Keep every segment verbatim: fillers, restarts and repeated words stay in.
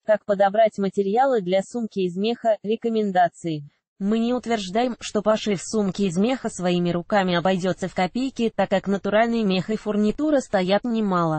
Как подобрать материалы для сумки из меха, рекомендации. Мы не утверждаем, что пошив сумки из меха своими руками обойдется в копейки, так как натуральный мех и фурнитура стоят немало.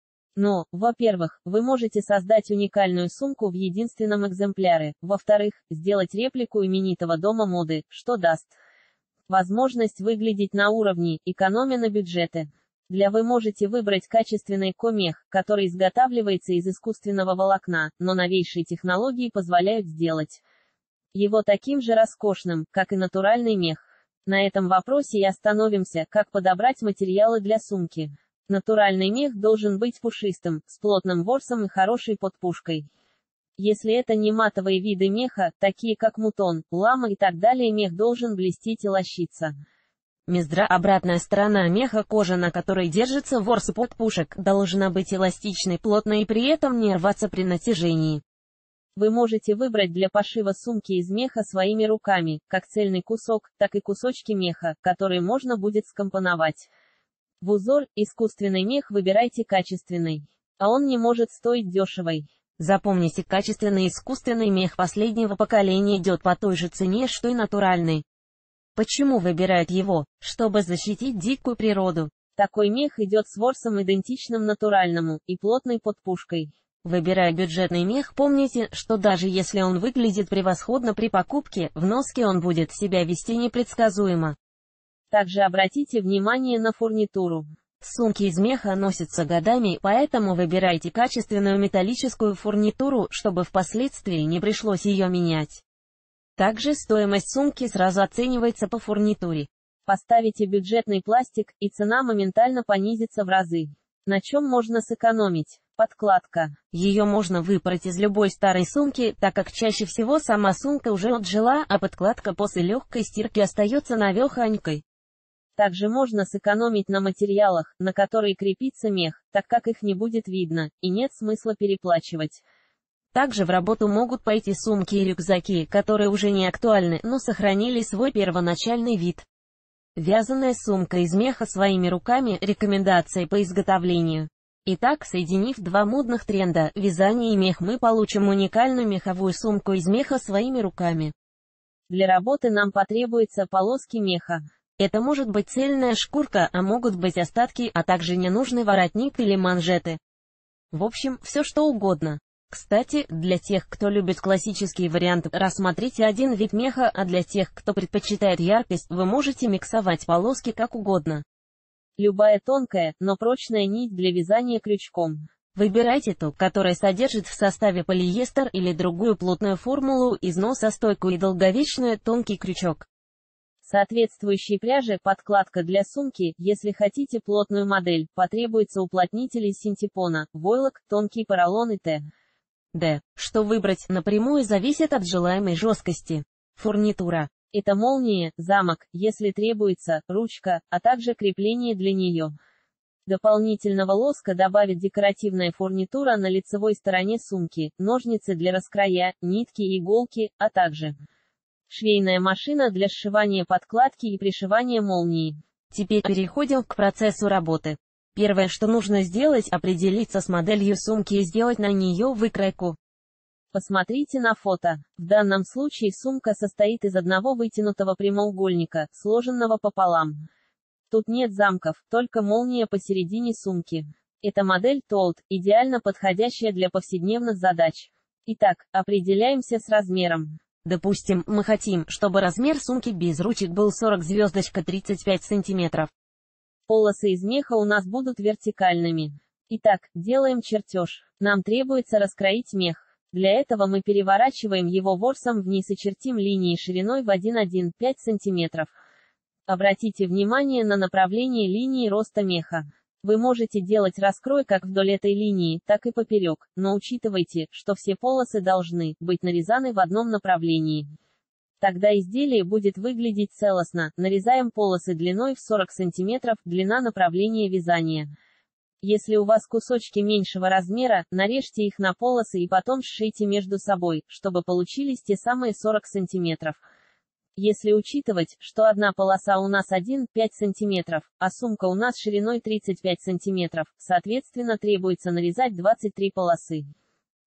Но, во-первых, вы можете создать уникальную сумку в единственном экземпляре, во-вторых, сделать реплику именитого дома моды, что даст возможность выглядеть на уровне, экономя на бюджеты. Для вы можете выбрать качественный комех, который изготавливается из искусственного волокна, но новейшие технологии позволяют сделать его таким же роскошным, как и натуральный мех. На этом вопросе и остановимся, как подобрать материалы для сумки. Натуральный мех должен быть пушистым, с плотным ворсом и хорошей подпушкой. Если это не матовые виды меха, такие как мутон, лама и так далее, мех должен блестеть и лощиться. Мездра, обратная сторона меха, кожа, на которой держится ворс и подпушек, должна быть эластичной, плотной и при этом не рваться при натяжении. Вы можете выбрать для пошива сумки из меха своими руками, как цельный кусок, так и кусочки меха, которые можно будет скомпоновать в узор. Искусственный мех выбирайте качественный, а он не может стоить дешевой. Запомните, качественный искусственный мех последнего поколения идет по той же цене, что и натуральный. Почему выбирают его? Чтобы защитить дикую природу. Такой мех идет с ворсом идентичным натуральному, и плотной подпушкой. Выбирая бюджетный мех, помните, что даже если он выглядит превосходно при покупке, в носке он будет себя вести непредсказуемо. Также обратите внимание на фурнитуру. Сумки из меха носятся годами, поэтому выбирайте качественную металлическую фурнитуру, чтобы впоследствии не пришлось ее менять. Также стоимость сумки сразу оценивается по фурнитуре. Поставите бюджетный пластик, и цена моментально понизится в разы. На чем можно сэкономить? Подкладка. Ее можно выбрать из любой старой сумки, так как чаще всего сама сумка уже отжила, а подкладка после легкой стирки остается навехонькой. Также можно сэкономить на материалах, на которые крепится мех, так как их не будет видно, и нет смысла переплачивать. Также в работу могут пойти сумки и рюкзаки, которые уже не актуальны, но сохранили свой первоначальный вид. Вязаная сумка из меха своими руками – рекомендации по изготовлению. Итак, соединив два модных тренда – вязание и мех, мы получим уникальную меховую сумку из меха своими руками. Для работы нам потребуются полоски меха. Это может быть цельная шкурка, а могут быть остатки, а также ненужный воротник или манжеты. В общем, все что угодно. Кстати, для тех, кто любит классические варианты, рассмотрите один вид меха, а для тех, кто предпочитает яркость, вы можете миксовать полоски как угодно. Любая тонкая, но прочная нить для вязания крючком. Выбирайте ту, которая содержит в составе полиэстер или другую плотную формулу, износостойкую и долговечную, тонкий крючок. Соответствующей пряжи, подкладка для сумки, если хотите плотную модель, потребуется уплотнитель из синтепона, войлок, тонкий поролон и т. Д. Что выбрать, напрямую зависит от желаемой жесткости. Фурнитура. Это молния, замок, если требуется, ручка, а также крепление для нее. Дополнительного лоска добавит декоративная фурнитура на лицевой стороне сумки, ножницы для раскроя, нитки и иголки, а также швейная машина для сшивания подкладки и пришивания молнии. Теперь переходим к процессу работы. Первое, что нужно сделать, определиться с моделью сумки и сделать на нее выкройку. Посмотрите на фото. В данном случае сумка состоит из одного вытянутого прямоугольника, сложенного пополам. Тут нет замков, только молния посередине сумки. Эта модель Толт, идеально подходящая для повседневных задач. Итак, определяемся с размером. Допустим, мы хотим, чтобы размер сумки без ручек был сорок тридцать пять сантиметров. Полосы из меха у нас будут вертикальными. Итак, делаем чертеж. Нам требуется раскроить мех. Для этого мы переворачиваем его ворсом вниз и чертим линии шириной в один целых одна десятая — пять сантиметров. Обратите внимание на направление линии роста меха. Вы можете делать раскрой как вдоль этой линии, так и поперек, но учитывайте, что все полосы должны быть нарезаны в одном направлении. Тогда изделие будет выглядеть целостно. Нарезаем полосы длиной в сорок сантиметров, длина направления вязания. Если у вас кусочки меньшего размера, нарежьте их на полосы и потом сшейте между собой, чтобы получились те самые сорок сантиметров. Если учитывать, что одна полоса у нас один целых пять десятых сантиметров, а сумка у нас шириной тридцать пять сантиметров, соответственно требуется нарезать двадцать три полосы.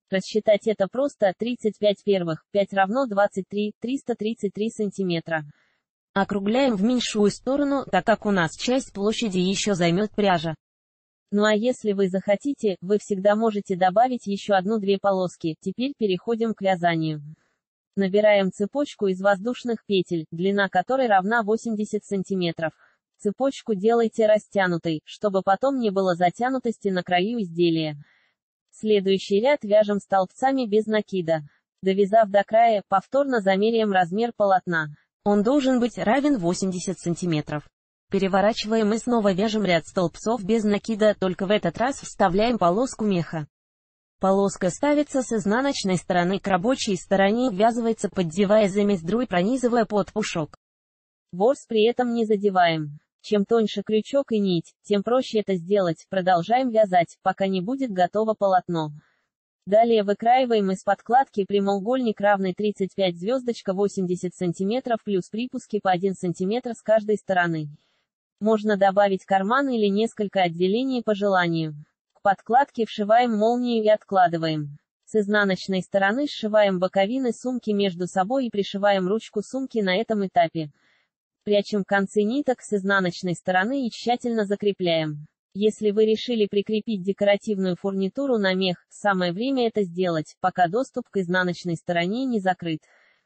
Рассчитать это просто: тридцать пять первых, пять равно двадцать три, триста тридцать три сантиметра. Округляем в меньшую сторону, так как у нас часть площади еще займет пряжа. Ну а если вы захотите, вы всегда можете добавить еще одну-две полоски. Теперь переходим к вязанию. Набираем цепочку из воздушных петель, длина которой равна восемьдесят сантиметров. Цепочку делайте растянутой, чтобы потом не было затянутости на краю изделия. Следующий ряд вяжем столбцами без накида. Довязав до края, повторно замеряем размер полотна. Он должен быть равен восемьдесят сантиметров. Переворачиваем и снова вяжем ряд столбцов без накида, только в этот раз вставляем полоску меха. Полоска ставится с изнаночной стороны к рабочей стороне, ввязывается, поддевая за мездру и пронизывая под пушок. Ворс при этом не задеваем. Чем тоньше крючок и нить, тем проще это сделать. Продолжаем вязать, пока не будет готово полотно. Далее выкраиваем из подкладки прямоугольник равный тридцать пять звездочка восемьдесят сантиметров плюс припуски по один сантиметр с каждой стороны. Можно добавить карман или несколько отделений по желанию. К подкладке вшиваем молнию и откладываем. С изнаночной стороны сшиваем боковины сумки между собой и пришиваем ручку сумки на этом этапе. Прячем концы ниток с изнаночной стороны и тщательно закрепляем. Если вы решили прикрепить декоративную фурнитуру на мех, самое время это сделать, пока доступ к изнаночной стороне не закрыт.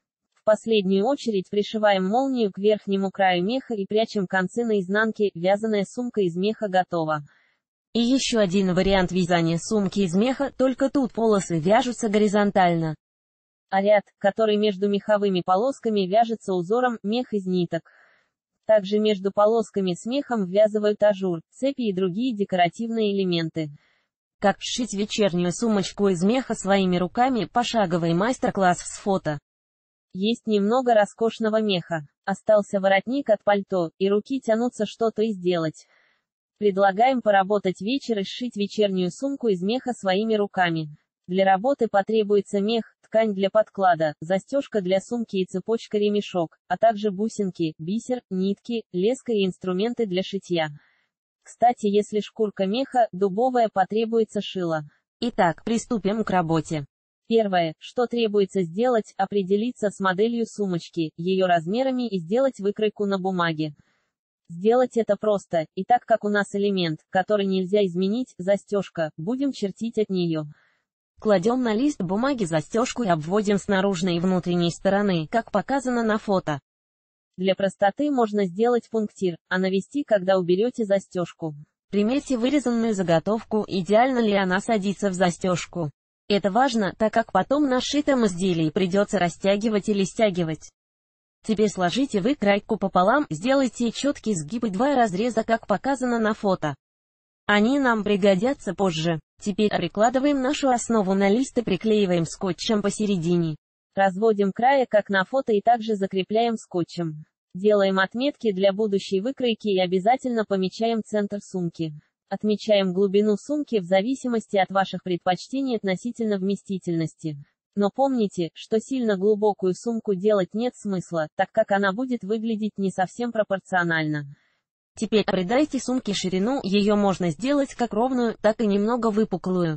В последнюю очередь пришиваем молнию к верхнему краю меха и прячем концы на изнанке. Вязаная сумка из меха готова. И еще один вариант вязания сумки из меха, только тут полосы вяжутся горизонтально. А ряд, который между меховыми полосками, вяжется узором мех из ниток. Также между полосками с мехом ввязывают ажур, цепи и другие декоративные элементы. Как сшить вечернюю сумочку из меха своими руками, пошаговый мастер-класс с фото. Есть немного роскошного меха. Остался воротник от пальто, и руки тянутся что-то и сделать. Предлагаем поработать вечер и сшить вечернюю сумку из меха своими руками. Для работы потребуется мех, ткань для подклада, застежка для сумки и цепочка-ремешок, а также бусинки, бисер, нитки, леска и инструменты для шитья. Кстати, если шкурка меха, дубовая, потребуется шило. Итак, приступим к работе. Первое, что требуется сделать, определиться с моделью сумочки, ее размерами и сделать выкройку на бумаге. Сделать это просто, и так как у нас элемент, который нельзя изменить, застежка, будем чертить от нее. Кладем на лист бумаги застежку и обводим с наружной и внутренней стороны, как показано на фото. Для простоты можно сделать пунктир, а навести, когда уберете застежку. Примерьте вырезанную заготовку, идеально ли она садится в застежку. Это важно, так как потом на сшитом изделии придется растягивать или стягивать. Теперь сложите выкройку пополам, сделайте четкий сгиб и два разреза, как показано на фото. Они нам пригодятся позже. Теперь прикладываем нашу основу на лист и приклеиваем скотчем посередине. Разводим края, как на фото, и также закрепляем скотчем. Делаем отметки для будущей выкройки и обязательно помечаем центр сумки. Отмечаем глубину сумки в зависимости от ваших предпочтений относительно вместительности. Но помните, что сильно глубокую сумку делать нет смысла, так как она будет выглядеть не совсем пропорционально. Теперь придайте сумке ширину, ее можно сделать как ровную, так и немного выпуклую.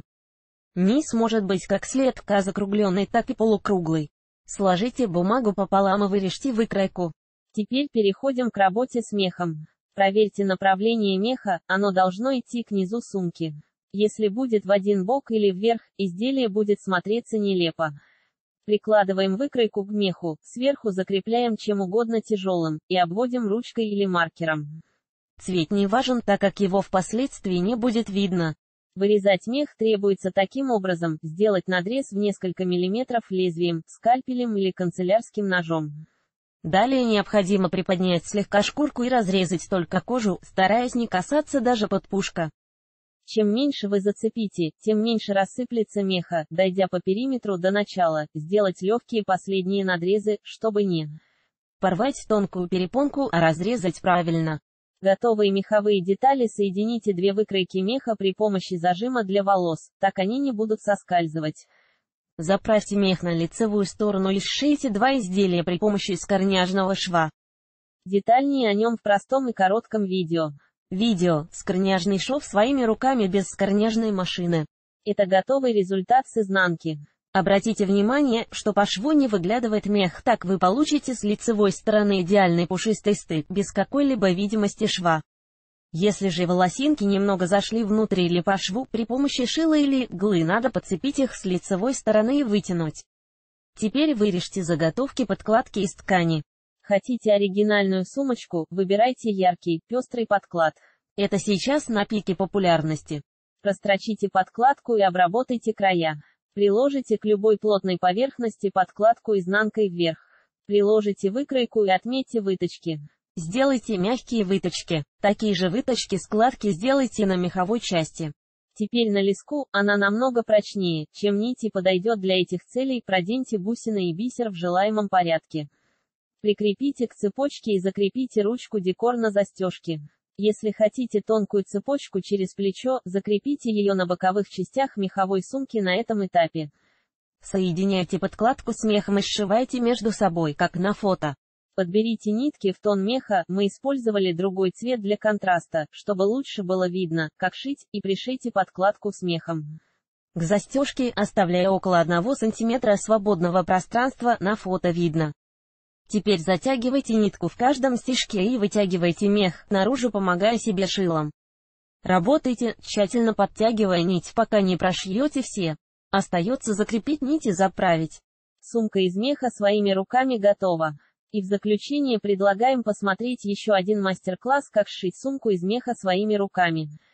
Низ может быть как слегка закругленный, так и полукруглый. Сложите бумагу пополам и вырежьте выкройку. Теперь переходим к работе с мехом. Проверьте направление меха, оно должно идти к низу сумки. Если будет в один бок или вверх, изделие будет смотреться нелепо. Прикладываем выкройку к меху, сверху закрепляем чем угодно тяжелым, и обводим ручкой или маркером. Цвет не важен, так как его впоследствии не будет видно. Вырезать мех требуется таким образом: сделать надрез в несколько миллиметров лезвием, скальпелем или канцелярским ножом. Далее необходимо приподнять слегка шкурку и разрезать только кожу, стараясь не касаться даже подпушка. Чем меньше вы зацепите, тем меньше рассыплется меха. Дойдя по периметру до начала, сделать легкие последние надрезы, чтобы не порвать тонкую перепонку, а разрезать правильно. Готовые меховые детали соедините две выкройки меха при помощи зажима для волос, так они не будут соскальзывать. Заправьте мех на лицевую сторону и сшейте два изделия при помощи скорняжного шва. Детальнее о нем в простом и коротком видео. Видео. Скорняжный шов своими руками без скорняжной машины. Это готовый результат с изнанки. Обратите внимание, что по шву не выглядывает мех, так вы получите с лицевой стороны идеальный пушистый стык, без какой-либо видимости шва. Если же волосинки немного зашли внутрь или по шву, при помощи шила или иглы надо подцепить их с лицевой стороны и вытянуть. Теперь вырежьте заготовки подкладки из ткани. Хотите оригинальную сумочку, выбирайте яркий, пестрый подклад. Это сейчас на пике популярности. Прострочите подкладку и обработайте края. Приложите к любой плотной поверхности подкладку изнанкой вверх. Приложите выкройку и отметьте выточки. Сделайте мягкие выточки. Такие же выточки складки сделайте на меховой части. Теперь на леску, она намного прочнее, чем нить и подойдет для этих целей, проденьте бусины и бисер в желаемом порядке. Прикрепите к цепочке и закрепите ручку декор на застежке. Если хотите тонкую цепочку через плечо, закрепите ее на боковых частях меховой сумки на этом этапе. Соединяйте подкладку с мехом и сшивайте между собой, как на фото. Подберите нитки в тон меха, мы использовали другой цвет для контраста, чтобы лучше было видно, как шить, и пришейте подкладку с мехом. К застежке, оставляя около одного сантиметра свободного пространства, на фото видно. Теперь затягивайте нитку в каждом стежке и вытягивайте мех наружу, помогая себе шилом. Работайте, тщательно подтягивая нить, пока не прошьете все. Остается закрепить нить и заправить. Сумка из меха своими руками готова. И в заключение предлагаем посмотреть еще один мастер-класс, как сшить сумку из меха своими руками.